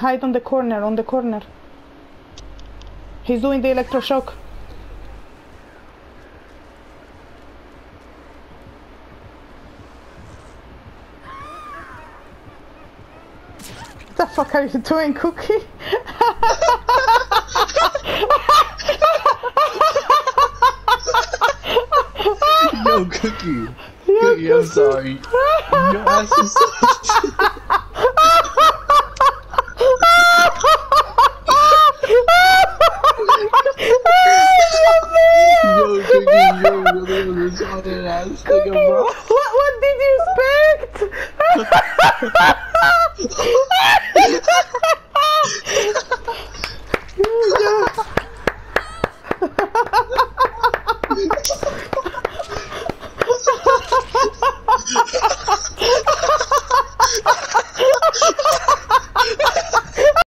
Hide on the corner, on the corner. He's doing the electroshock. What the fuck are you doing, Cookie? Yo, Cookie. Yeah, Cookie, I'm sorry. Your ass is so